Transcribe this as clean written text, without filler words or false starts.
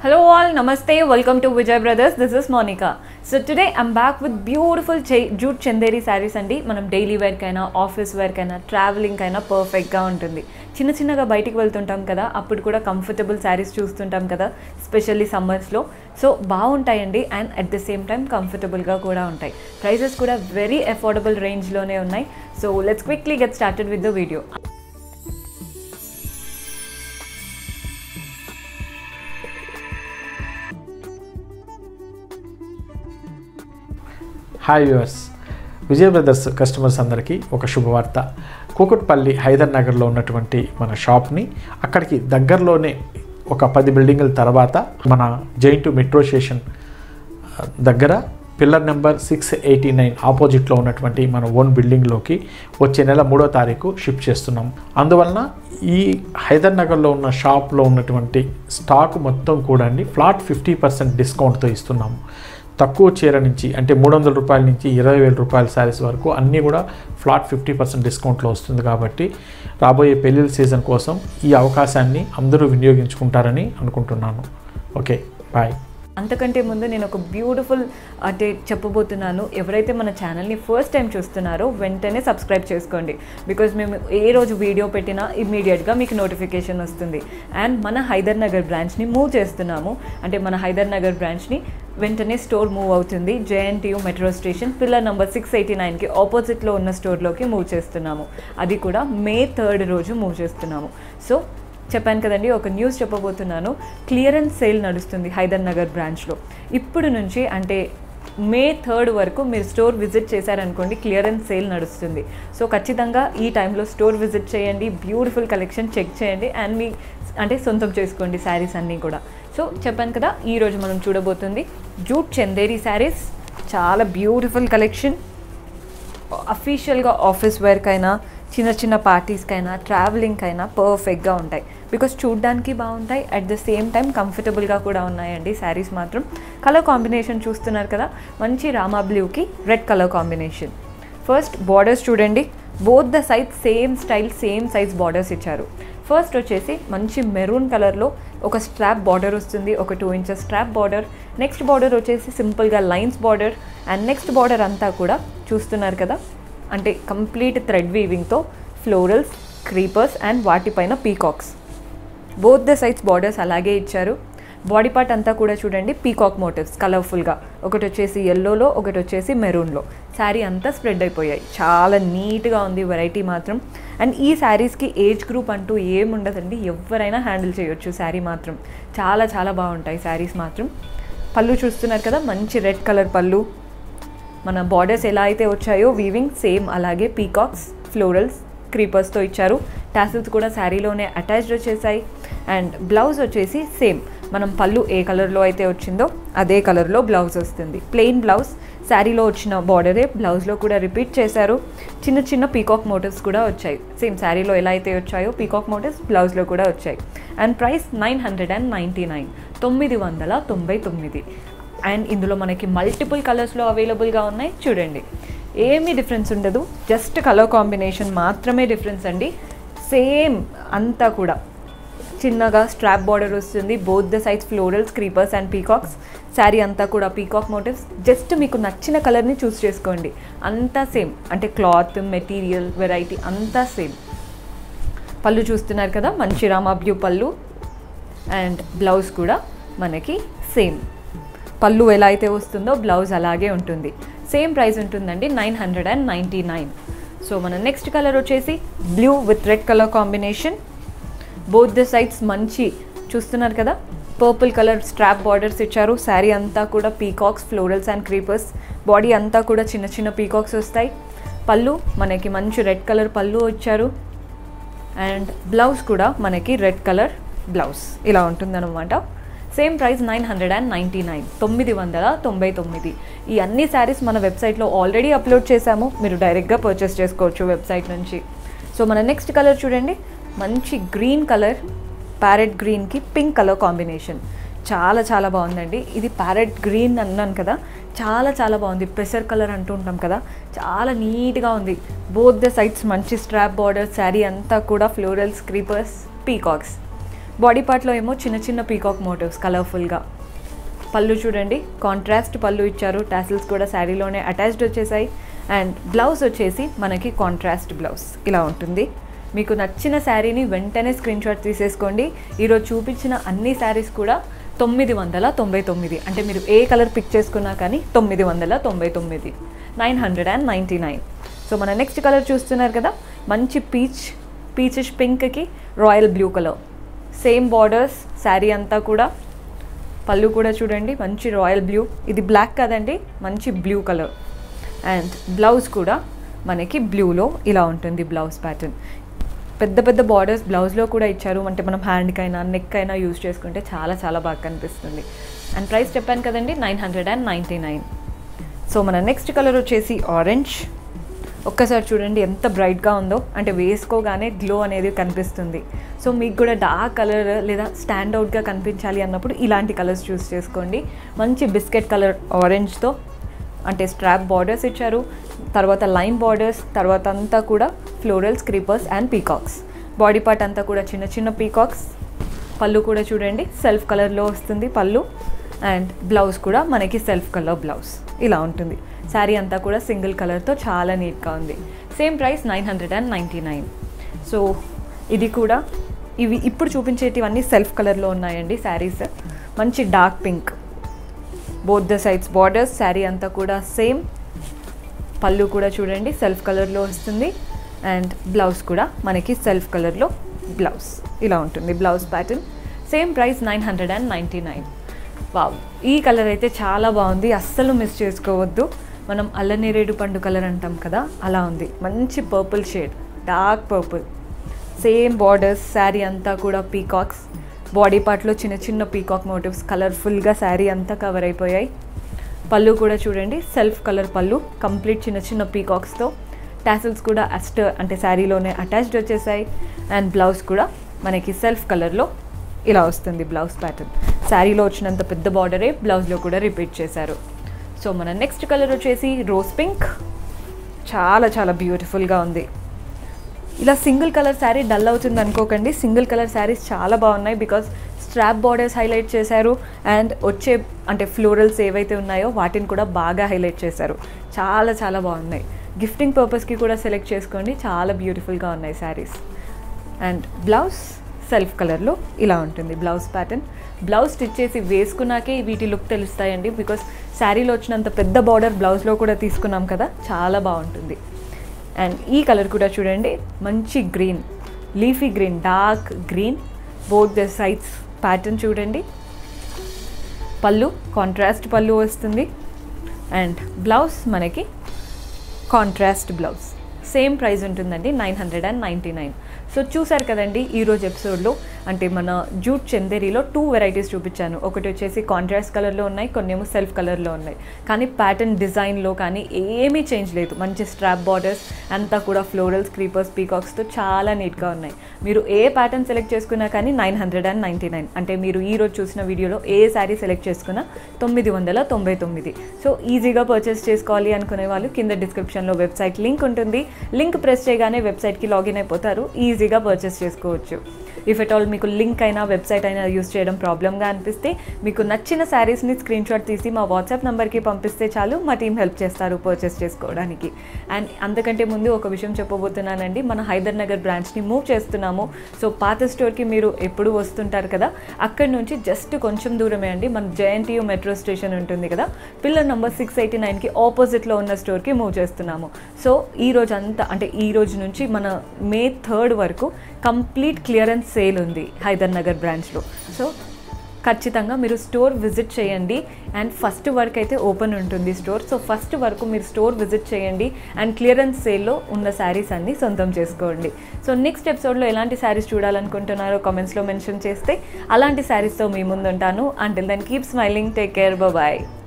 Hello all, namaste, welcome to Vijay Brothers. This is Monica. So today I'm back with beautiful jute chanderi sarees andi. Manam daily wear kaina, office wear kaina, traveling kaina perfect ga untundi. చిన్నగా బయటికి వెళ్తుంటాం కదా, అప్పుడు కూడా comfortable saris చూస్తుంటాం కదా, specially సమ్మర్స్లో. So బాగుంటాయండి and at the same time కంఫర్టబుల్గా కూడా ఉంటాయి. ప్రైసెస్ కూడా వెరీ అఫోర్డబుల్ రేంజ్లోనే ఉన్నాయి. So let's quickly get started with the video. Hi viewers, Vijay brothers customers అందరికీ ఒక శుభవార్త. కూకట్పల్లి హైదర్ నగర్లో ఉన్నటువంటి మన షాప్ని అక్కడికి దగ్గరలోనే ఒక 10 బిల్డింగుల తర్వాత మన జైంటు మెట్రో స్టేషన్ దగ్గర పిల్లర్ నెంబర్ 689 ఆపోజిట్లో ఉన్నటువంటి మన ఓన్ బిల్డింగ్లోకి వచ్చే నెల 3వ తారీఖు షిఫ్ట్ చేస్తున్నాం. అందువలన ఈ హైదర్ నగర్లో ఉన్న షాప్లో ఉన్నటువంటి స్టాక్ మొత్తం కూడా ఫ్లాట్ 50% డిస్కౌంట్తో ఇస్తున్నాము. తక్కువ చీర నుంచి అంటే 300 రూపాయల నుంచి 20,000 రూపాయల శారీస్ వరకు అన్నీ కూడా ఫ్లాట్ 50% డిస్కౌంట్లో వస్తుంది. కాబట్టి రాబోయే పెళ్ళిళ్ళ సీజన్ కోసం ఈ అవకాశాన్ని అందరూ వినియోగించుకుంటారని అనుకుంటున్నాను. Okay, bye. అంతకంటే ముందు నేను ఒక బ్యూటిఫుల్ అంటే చెప్పబోతున్నాను. ఎవరైతే మన ఛానల్ని ఫస్ట్ టైం చూస్తున్నారో వెంటనే సబ్స్క్రైబ్ చేసుకోండి. బికాజ్ మేము ఏ రోజు వీడియో పెట్టినా ఇమ్మీడియట్గా మీకు నోటిఫికేషన్ వస్తుంది. అండ్ మన హైదర్ నగర్ బ్రాంచ్ని మూవ్ చేస్తున్నాము. అంటే మన హైదర్ నగర్ బ్రాంచ్ని వెంటనే స్టోర్ మూవ్ అవుతుంది. JNTU metro station pillar number 689కి ఆపోజిట్లో ఉన్న స్టోర్లోకి మూవ్ చేస్తున్నాము. అది కూడా May 3 రోజు మూవ్ చేస్తున్నాము. సో చెప్పాను కదండి, ఒక న్యూస్ చెప్పబోతున్నాను. క్లియరెన్స్ సేల్ నడుస్తుంది హైదర్ నగర్ బ్రాంచ్లో. ఇప్పుడు నుంచి అంటే May 3 వరకు మీరు స్టోర్ విజిట్ చేశారనుకోండి, క్లియరెన్స్ సేల్ నడుస్తుంది. సో ఖచ్చితంగా ఈ టైంలో స్టోర్ విజిట్ చేయండి, బ్యూటిఫుల్ కలెక్షన్ చెక్ చేయండి అండ్ మీ అంటే సొంతం చేసుకోండి శారీస్ అన్నీ కూడా. సో చెప్పాను కదా, ఈరోజు మనం చూడబోతుంది జూట్ చందేరి శారీస్. చాలా బ్యూటిఫుల్ కలెక్షన్. అఫీషియల్గా ఆఫీస్ వేర్కైనా, చిన్న పార్టీస్కైనా, ట్రావెలింగ్కైనా పర్ఫెక్ట్గా ఉంటాయి. బికాస్ చూడ్డానికి బాగుంటాయి, అట్ ద సేమ్ టైం కంఫర్టబుల్గా కూడా ఉన్నాయండి శారీస్ మాత్రం. కలర్ కాంబినేషన్ చూస్తున్నారు కదా, మంచి రామా బ్లూకి red colour combination. First borders చూడండి, both the side same style same size borders ఇచ్చారు. ఫస్ట్ వచ్చేసి మంచి మెరూన్ కలర్లో ఒక స్ట్రాప్ బార్డర్ వస్తుంది, ఒక 2 inches strap border. Next border వచ్చేసి సింపుల్గా lines border. And next border అంతా కూడా చూస్తున్నారు కదా, అంటే కంప్లీట్ థ్రెడ్ వీవింగ్తో ఫ్లోరల్స్, క్రీపర్స్ అండ్ వాటిపైన peacocks. Both the sides borders అలాగే ఇచ్చారు. బాడీ పార్ట్ అంతా కూడా చూడండి పీకాక్ మోటివ్స్ కలర్ఫుల్గా, ఒకటి వచ్చేసి ఎల్లోలో, ఒకటి వచ్చేసి మెరూన్లో. శారీ అంతా స్ప్రెడ్ అయిపోయాయి. చాలా నీట్గా ఉంది వెరైటీ మాత్రం. అండ్ ఈ శారీస్కి ఏజ్ గ్రూప్ అంటూ ఏముండదండి, ఎవరైనా హ్యాండిల్ చేయొచ్చు. శారీ మాత్రం చాలా బాగుంటాయి శారీస్ మాత్రం. పళ్ళు చూస్తున్నారు కదా, మంచి రెడ్ కలర్ పళ్ళు. మన బార్డర్స్ ఎలా అయితే వచ్చాయో వీవింగ్ సేమ్ అలాగే పీకాక్స్, ఫ్లోరల్స్, క్రీపర్స్తో ఇచ్చారు. టాసిల్స్ కూడా శారీలోనే అటాచ్డ్ వచ్చేసాయి. అండ్ బ్లౌజ్ వచ్చేసి సేమ్ మనం పళ్ళు ఏ కలర్లో అయితే వచ్చిందో అదే కలర్లో బ్లౌజ్ వస్తుంది. ప్లెయిన్ బ్లౌజ్, శారీలో వచ్చిన బార్డరే బ్లౌజ్లో కూడా రిపీట్ చేశారు. చిన్న పీకాక్ మోటివ్స్ కూడా వచ్చాయి. సేమ్ శారీలో ఎలా అయితే వచ్చాయో పీకాక్ మోటివ్స్ బ్లౌజ్లో కూడా వచ్చాయి. And price 999, 999. అండ్ ఇందులో మనకి మల్టిపుల్ కలర్స్లో అవైలబుల్గా ఉన్నాయి. చూడండి, ఏమీ డిఫరెన్స్ ఉండదు, జస్ట్ కలర్ కాంబినేషన్ మాత్రమే డిఫరెన్స్ అండి. సేమ్ అంతా కూడా చిన్నగా స్ట్రాప్ బార్డర్ వస్తుంది. Both the sides florals, creepers and peacocks. Sari అంతా కూడా పీకాక్ మోటివ్స్. జస్ట్ మీకు నచ్చిన కలర్ని చూస్ చేసుకోండి. అంతా సేమ్, అంటే క్లాత్, మెటీరియల్, వెరైటీ అంతా సేమ్. పళ్ళు చూస్తున్నారు కదా, మంచి రామా బ్లూ పళ్ళు. అండ్ బ్లౌజ్ కూడా మనకి సేమ్, పళ్ళు ఎలా అయితే వస్తుందో బ్లౌజ్ అలాగే ఉంటుంది. సేమ్ ప్రైస్ ఉంటుందండి, 999. సో మన నెక్స్ట్ కలర్ వచ్చేసి blue with red colour combination. Both the sides మంచి చూస్తున్నారు కదా, పర్పుల్ కలర్ స్ట్రాప్ బార్డర్స్ ఇచ్చారు. శారీ అంతా కూడా peacocks, florals and creepers. Body అంతా కూడా చిన్న పీకాక్స్ వస్తాయి. పళ్ళు మనకి మంచి రెడ్ కలర్ పళ్ళు ఇచ్చారు. అండ్ బ్లౌజ్ కూడా మనకి రెడ్ కలర్ బ్లౌజ్ ఇలా ఉంటుందన్నమాట. Same price 999, 999. ఈ అన్ని శారీస్ మన వెబ్సైట్లో ఆల్రెడీ అప్లోడ్ చేశాము, మీరు డైరెక్ట్గా పర్చేస్ చేసుకోవచ్చు వెబ్సైట్ నుంచి. సో మన నెక్స్ట్ కలర్ చూడండి, మంచి గ్రీన్ కలర్, ప్యారెట్ గ్రీన్కి పింక్ కలర్ కాంబినేషన్. చాలా బాగుందండి. ఇది ప్యారెట్ గ్రీన్ అన్నాను కదా, చాలా బాగుంది. పెసర్ కలర్ అంటూ ఉంటాం కదా, చాలా నీట్గా ఉంది. బోత్ ద సైడ్స్ మంచి స్ట్రాప్ బార్డర్. శారీ అంతా కూడా ఫ్లోరల్స్, క్రీపర్స్, పీకాక్స్. బాడీ పార్ట్లో ఏమో చిన్న చిన్న పీకాక్ మోటివ్స్ కలర్ఫుల్గా. పళ్ళు చూడండి, కాంట్రాస్ట్ పళ్ళు ఇచ్చారు, టాసిల్స్ కూడా శారీలోనే అటాచ్డ్ వచ్చేసాయి. అండ్ బ్లౌజ్ వచ్చేసి మనకి కాంట్రాస్ట్ బ్లౌజ్ ఇలా ఉంటుంది. మీకు నచ్చిన శారీని వెంటనే స్క్రీన్ షాట్ తీసేసుకోండి. ఈరోజు చూపించిన అన్ని శారీస్ కూడా 999, అంటే మీరు ఏ కలర్ పిక్ చేసుకున్నా కానీ 999, 999. సో మన నెక్స్ట్ కలర్ చూస్తున్నారు కదా, మంచి పీచిష్ పింక్కి royal blue colour, same borders sari అంతా కూడా. పళ్ళు కూడా చూడండి మంచి రాయల్ బ్లూ, ఇది బ్లాక్ కదండి, మంచి బ్లూ కలర్. అండ్ బ్లౌజ్ కూడా మనకి బ్లూలో ఇలా ఉంటుంది బ్లౌజ్ ప్యాటర్న్. పెద్ద పెద్ద బార్డర్స్ బ్లౌజ్లో కూడా ఇచ్చారు, అంటే మనం హ్యాండ్కైనా నెక్ అయినా యూజ్ చేసుకుంటే చాలా చాలా బాగా కనిపిస్తుంది. అండ్ ప్రైస్ చెప్పాను కదండి 999. సో మన నెక్స్ట్ కలర్ వచ్చేసి ఆరెంజ్. ఒక్కసారి చూడండి ఎంత బ్రైట్గా ఉందో, అంటే వేసుకోగానే గ్లో అనేది కనిపిస్తుంది. సో మీకు కూడా డార్క్ కలర్ లేదా స్టాండ్అవుట్గా కనిపించాలి అన్నప్పుడు ఇలాంటి కలర్స్ చూస్ చేసుకోండి. మంచి బిస్కెట్ కలర్ ఆరెంజ్తో, అంటే స్ట్రాప్ బార్డర్స్ ఇచ్చారు, తర్వాత లైన్ బార్డర్స్, తర్వాత అంతా కూడా florals, creepers and peacocks. Body part అంతా కూడా చిన్న చిన్న పీకాక్స్. పళ్ళు కూడా చూడండి సెల్ఫ్ కలర్లో వస్తుంది పళ్ళు. అండ్ బ్లౌజ్ కూడా మనకి సెల్ఫ్ కలర్ బ్లౌజ్ ఇలా ఉంటుంది. శారీ అంతా కూడా సింగిల్ కలర్తో చాలా నీట్గా ఉంది. Same price 999. సో ఇది కూడా, ఇవి ఇప్పుడు చూపించేటివన్నీ సెల్ఫ్ కలర్లో ఉన్నాయండి శారీస్. మంచి dark pink, both the sides borders, sari అంతా కూడా సేమ్. పళ్ళు కూడా చూడండి సెల్ఫ్ కలర్లో వస్తుంది. అండ్ బ్లౌజ్ కూడా మనకి సెల్ఫ్ కలర్లో బ్లౌజ్ ఇలా ఉంటుంది blouse pattern. Same price 999. Wow, ఈ కలర్ అయితే చాలా బాగుంది, అస్సలు మిస్ చేసుకోవద్దు. మనం అల్లనేరేడు పండు కలర్ అంటాం కదా, అలా ఉంది. మంచి purple shade, dark purple, same borders, sari అంతా కూడా పీకాక్స్. బాడీ పార్ట్లో చిన్న చిన్న పీకాక్ మోటివ్స్ కలర్ఫుల్గా శారీ అంతా కవర్ అయిపోయాయి. పళ్ళు కూడా చూడండి సెల్ఫ్ కలర్ పళ్ళు, కంప్లీట్ చిన్న చిన్న పీకాక్స్తో. టాసిల్స్ కూడా అంటే శారీలోనే అటాచ్డ్ వచ్చేసాయి. అండ్ బ్లౌజ్ కూడా మనకి సెల్ఫ్ కలర్లో ఇలా వస్తుంది బ్లౌజ్ ప్యాటర్న్. శారీలో వచ్చినంత పెద్ద బార్డరే బ్లౌజ్లో కూడా రిపీట్ చేశారు. సో మన నెక్స్ట్ కలర్ వచ్చేసి రోజ్ పింక్. చాలా చాలా బ్యూటిఫుల్గా ఉంది. ఇలా సింగిల్ కలర్ శారీ డల్ అవుతుంది అనుకోకండి, సింగిల్ కలర్ శారీస్ చాలా బాగున్నాయి. బికాస్ స్ట్రాప్ బార్డర్స్ హైలైట్ చేశారు అండ్ వచ్చే అంటే ఫ్లోరల్స్ ఏవైతే ఉన్నాయో వాటిని కూడా బాగా హైలైట్ చేశారు. చాలా చాలా బాగున్నాయి. గిఫ్టింగ్ పర్పస్కి కూడా సెలెక్ట్ చేసుకోండి, చాలా బ్యూటిఫుల్గా ఉన్నాయి శారీస్. అండ్ బ్లౌజ్ సెల్ఫ్ కలర్లో ఇలా ఉంటుంది బ్లౌజ్ ప్యాటర్న్. బ్లౌజ్ స్టిచ్ చేసి వేసుకున్నాకే వీటి లుక్ తెలుస్తాయండి, బికాస్ శారీలో వచ్చినంత పెద్ద బార్డర్ బ్లౌజ్లో కూడా తీసుకున్నాం కదా, చాలా బాగుంటుంది. అండ్ ఈ కలర్ కూడా చూడండి మంచి green, leafy green, dark green, both the sides pattern చూడండి. పళ్ళు కాంట్రాస్ట్ పళ్ళు వస్తుంది. అండ్ బ్లౌజ్ మనకి కాంట్రాస్ట్ బ్లౌజ్. సేమ్ ప్రైస్ ఉంటుందండి 999. సో చూసారు కదండి ఈరోజు ఎపిసోడ్లో, అంటే మన జూట్ చందేరీలో 2 వెరైటీస్ చూపించాను. ఒకటి వచ్చేసి కాంట్రాస్ట్ కలర్లో ఉన్నాయి, కొన్ని ఏమో సెల్ఫ్ కలర్లో ఉన్నాయి. కానీ ప్యాటర్న్ డిజైన్లో కానీ ఏమీ చేంజ్ లేదు. మంచి స్ట్రాప్ బార్డర్స్ అంతా కూడా ఫ్లోరల్స్, క్రీపర్స్, పీకాక్స్తో చాలా నీట్గా ఉన్నాయి. మీరు ఏ ప్యాటర్న్ సెలెక్ట్ చేసుకున్నా కానీ 999, అంటే మీరు ఈరోజు చూసిన వీడియోలో ఏ శారీ సెలెక్ట్ చేసుకున్నా 999. సో ఈజీగా పర్చేస్ చేసుకోవాలి అనుకునే వాళ్ళు కింద డిస్క్రిప్షన్లో వెబ్సైట్ లింక్ ఉంటుంది. లింక్ ప్రెస్ చేయగానే వెబ్సైట్కి లాగిన్ అయిపోతారు, ఈజీగా పర్చేస్ చేసుకోవచ్చు. ఇఫ్ ఎట్ ఆల్ మీకు లింక్ అయినా వెబ్సైట్ అయినా యూజ్ చేయడం ప్రాబ్లమ్గా అనిపిస్తే మీకు నచ్చిన శారీస్ని స్క్రీన్ షాట్ తీసి మా వాట్సాప్ నెంబర్కి పంపిస్తే చాలు, మా టీం హెల్ప్ చేస్తారు పర్చేస్ చేసుకోవడానికి. అండ్ అంతకంటే ముందు ఒక విషయం చెప్పబోతున్నానండి, మన హైదర్ నగర్ బ్రాంచ్ని మూవ్ చేస్తున్నాము. సో పాత స్టోర్కి మీరు ఎప్పుడు వస్తుంటారు కదా, అక్కడి నుంచి జస్ట్ కొంచెం దూరమే అండి మన JNTU మెట్రో స్టేషన్ ఉంటుంది కదా, పిల్లర్ నెంబర్ 689కి ఆపోజిట్లో ఉన్న స్టోర్కి మూవ్ చేస్తున్నాము. సో ఈ రోజు అంతా, అంటే ఈ రోజు నుంచి మన May 3rd వరకు కంప్లీట్ క్లియరెన్స్ సేల్ ఉంది హైదర్ నగర్ బ్రాంచ్లో. సో ఖచ్చితంగా మీరు స్టోర్ విజిట్ చేయండి. అండ్ ఫస్ట్ వరకు అయితే ఓపెన్ ఉంటుంది స్టోర్. సో ఫస్ట్ వరకు మీరు స్టోర్ విజిట్ చేయండి అండ్ క్లియరెన్స్ సేల్లో ఉన్న శారీస్ అన్నీ సొంతం చేసుకోండి. సో నెక్స్ట్ ఎపిసోడ్లో ఎలాంటి శారీస్ చూడాలనుకుంటున్నారో కామెంట్స్లో మెన్షన్ చేస్తే అలాంటి శారీస్తో మీ ముందు ఉంటాను. Until then keep smiling, take care, bye.